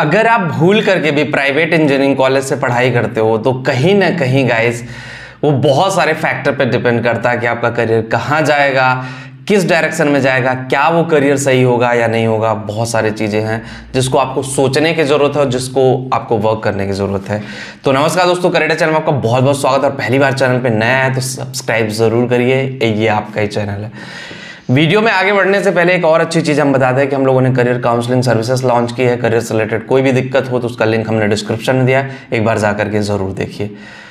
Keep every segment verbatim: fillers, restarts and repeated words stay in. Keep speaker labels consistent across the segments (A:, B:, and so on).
A: अगर आप भूल करके भी प्राइवेट इंजीनियरिंग कॉलेज से पढ़ाई करते हो तो कहीं ना कहीं गाइस वो बहुत सारे फैक्टर पे डिपेंड करता है कि आपका करियर कहाँ जाएगा, किस डायरेक्शन में जाएगा, क्या वो करियर सही होगा या नहीं होगा। बहुत सारी चीज़ें हैं जिसको आपको सोचने की ज़रूरत है और जिसको आपको वर्क करने की ज़रूरत है। तो नमस्कार दोस्तों, करियर चैनल में आपका बहुत बहुत स्वागत है। और पहली बार चैनल पे नया है तो सब्सक्राइब ज़रूर करिए, ये आपका ही चैनल है। वीडियो में आगे बढ़ने से पहले एक और अच्छी चीज़ हम बता दें कि हम लोगों ने करियर काउंसलिंग सर्विसेज लॉन्च की है। करियर से रिलेटेड कोई भी दिक्कत हो तो उसका लिंक हमने डिस्क्रिप्शन में दिया है, एक बार जा करके ज़रूर देखिए।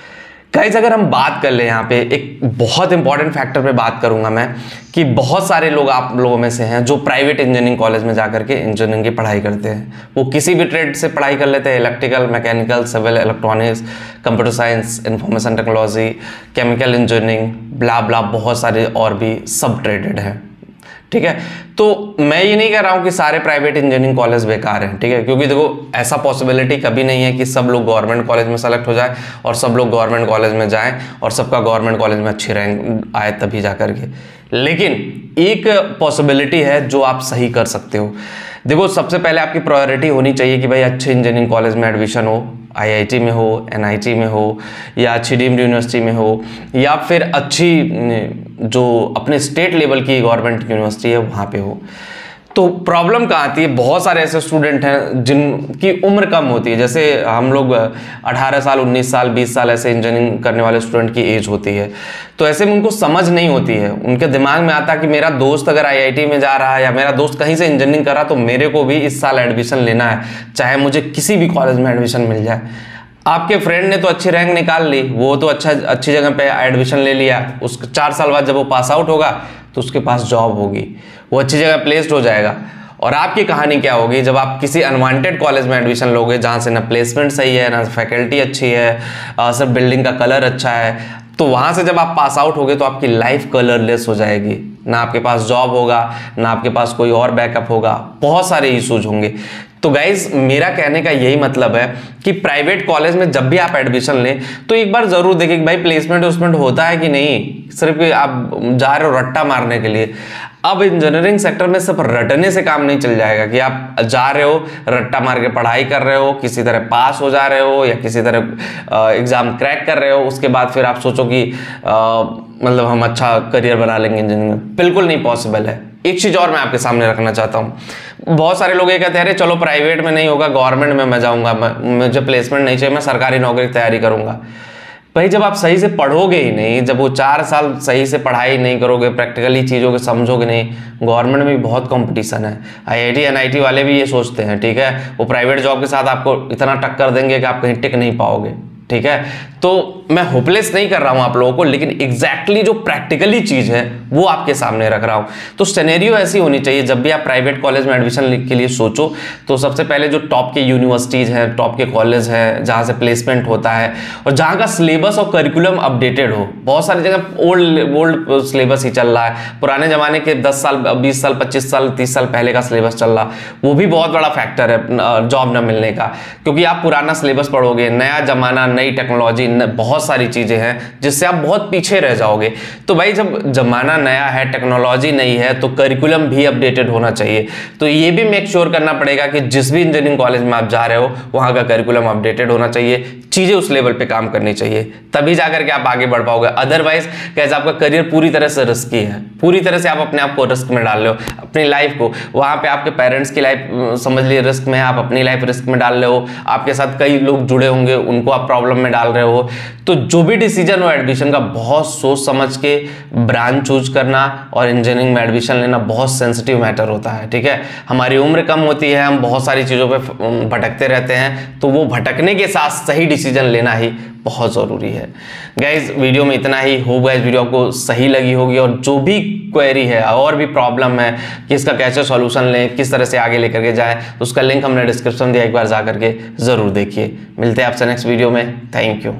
A: गाइस, अगर हम बात कर ले यहाँ पे एक बहुत इंपॉर्टेंट फैक्टर पे बात करूंगा मैं कि बहुत सारे लोग आप लोगों में से हैं जो प्राइवेट इंजीनियरिंग कॉलेज में जाकर के इंजीनियरिंग की पढ़ाई करते हैं। वो किसी भी ट्रेड से पढ़ाई कर लेते हैं, electrical, mechanical, civil, electronics, computer science, information technology, chemical engineering, blah blah, बहुत सारे और भी सब ट्रेडेड हैं। ठीक है, तो मैं ये नहीं कह रहा हूँ कि सारे प्राइवेट इंजीनियरिंग कॉलेज बेकार हैं, ठीक है, क्योंकि देखो ऐसा पॉसिबिलिटी कभी नहीं है कि सब लोग गवर्नमेंट कॉलेज में सेलेक्ट हो जाए और सब लोग गवर्नमेंट कॉलेज में जाएं और सबका गवर्नमेंट कॉलेज में अच्छी रैंक आए तभी जा करके। लेकिन एक पॉसिबिलिटी है जो आप सही कर सकते हो। देखो, सबसे पहले आपकी प्रायोरिटी होनी चाहिए कि भाई अच्छे इंजीनियरिंग कॉलेज में एडमिशन हो, आईआईटी में हो, एनआईटी में हो, या अच्छी डीम्ड यूनिवर्सिटी में हो, या फिर अच्छी जो अपने स्टेट लेवल की गवर्नमेंट यूनिवर्सिटी है वहाँ पे हो। तो प्रॉब्लम कहाँ आती है, बहुत सारे ऐसे स्टूडेंट हैं जिनकी उम्र कम होती है। जैसे हम लोग अठारह साल, उन्नीस साल, बीस साल ऐसे इंजीनियरिंग करने वाले स्टूडेंट की एज होती है। तो ऐसे में उनको समझ नहीं होती है, उनके दिमाग में आता कि मेरा दोस्त अगर आईआईटी में जा रहा है या मेरा दोस्त कहीं से इंजीनियरिंग कर रहा है तो मेरे को भी इस साल एडमिशन लेना है, चाहे मुझे किसी भी कॉलेज में एडमिशन मिल जाए। आपके फ्रेंड ने तो अच्छी रैंक निकाल ली, वो तो अच्छा अच्छी जगह पे एडमिशन ले लिया, उस चार साल बाद जब वो पास आउट होगा तो उसके पास जॉब होगी, वो अच्छी जगह प्लेस्ड हो जाएगा। और आपकी कहानी क्या होगी जब आप किसी अनवांटेड कॉलेज में एडमिशन लोगे जहाँ से ना प्लेसमेंट सही है, ना फैकल्टी अच्छी है, सिर्फ बिल्डिंग का कलर अच्छा है। तो वहाँ से जब आप पास आउट होगे तो आपकी लाइफ कलरलेस हो जाएगी, ना आपके पास जॉब होगा, ना आपके पास कोई और बैकअप होगा, बहुत सारे इश्यूज होंगे। तो गाइज, मेरा कहने का यही मतलब है कि प्राइवेट कॉलेज में जब भी आप एडमिशन लें तो एक बार जरूर देखें कि भाई प्लेसमेंट उस्मेंट होता है कि नहीं, सिर्फ आप जा रहे हो रट्टा मारने के लिए। अब इंजीनियरिंग सेक्टर में सिर्फ रटने से काम नहीं चल जाएगा कि आप जा रहे हो रट्टा मार के पढ़ाई कर रहे हो, किसी तरह पास हो जा रहे हो या किसी तरह एग्जाम क्रैक कर रहे हो, उसके बाद फिर आप सोचो कि आ, मतलब हम अच्छा करियर बना लेंगे इंजीनियरिंग में। बिल्कुल नहीं पॉसिबल है। एक चीज़ और मैं आपके सामने रखना चाहता हूँ, बहुत सारे लोग ये कहते हैं अरे चलो प्राइवेट में नहीं होगा, गवर्नमेंट में मैं जाऊँगा, मुझे प्लेसमेंट नहीं चाहिए, मैं सरकारी नौकरी की तैयारी करूँगा। भाई, जब आप सही से पढ़ोगे ही नहीं, जब वो चार साल सही से पढ़ाई नहीं करोगे, प्रैक्टिकली चीज़ों को समझोगे नहीं, गवर्नमेंट में भी बहुत कंपटीशन है। आईआईटी एनआईटी वाले भी ये सोचते हैं, ठीक है, वो प्राइवेट जॉब के साथ आपको इतना टक्कर देंगे कि आप कहीं टिक नहीं पाओगे। ठीक है, तो मैं होपलेस नहीं कर रहा हूं आप लोगों को, लेकिन एग्जैक्टली exactly जो प्रैक्टिकली चीज है वो आपके सामने रख रहा हूं। तो सिनेरियो ऐसी होनी चाहिए, जब भी आप प्राइवेट कॉलेज में एडमिशन के लिए सोचो तो सबसे पहले जो टॉप के यूनिवर्सिटीज हैं, टॉप के कॉलेज हैं जहां से प्लेसमेंट होता है और जहां का सिलेबस और करिकुलम अपडेटेड हो। बहुत सारी जगह ओल्ड ओल्ड सिलेबस ही चल रहा है, पुराने जमाने के दस साल, बीस साल, पच्चीस साल, तीस साल पहले का सिलेबस चल रहा, वो भी बहुत बड़ा फैक्टर है जॉब न मिलने का, क्योंकि आप पुराना सिलेबस पढ़ोगे, नया जमाना, नई टेक्नोलॉजी, बहुत सारी चीजें हैं जिससे आप बहुत पीछे रह जाओगे। तो भाई, जब जमाना नया है, टेक्नोलॉजी नई है, तो करिकुलम भी अपडेटेड होना चाहिए। तो ये भी मेक श्योर करना पड़ेगा कि जिस भी इंजीनियरिंग कॉलेज में आप जा रहे हो वहां का करिकुलम अपडेटेड होना चाहिए, चीजें उस लेवल पे काम करनी चाहिए, तभी जाकर के आप आगे बढ़ पाओगे। अदरवाइज कैसे आपका करियर पूरी तरह से रिस्की है, पूरी तरह से आप अपने आप को रिस्क में डाल रहे हो, अपनी लाइफ को। वहां पे आपके पेरेंट्स की लाइफ समझ लिए रिस्क में है, आप अपनी लाइफ रिस्क में डाल रहे हो, आपके साथ कई लोग जुड़े होंगे उनको आप प्रॉब्लम में डाल रहे हो। तो जो भी डिसीजन हो एडमिशन का, बहुत सोच समझ के ब्रांच चूज करना और इंजीनियरिंग में एडमिशन लेना बहुत सेंसिटिव मैटर होता है। ठीक है, हमारी उम्र कम होती है, हम बहुत सारी चीज़ों पे भटकते रहते हैं, तो वो भटकने के साथ सही डिसीजन लेना ही बहुत ज़रूरी है। गाइज, वीडियो में इतना ही। होप गाइज वीडियो आपको सही लगी होगी, और जो भी क्वेरी है और भी प्रॉब्लम है कि इसका कैसे सॉल्यूशन लें, किस तरह से आगे लेकर के जाएं, तो उसका लिंक हमने डिस्क्रिप्शन दिया, एक बार जा करके ज़रूर देखिए। मिलते हैं आपसे नेक्स्ट वीडियो में। Thank you.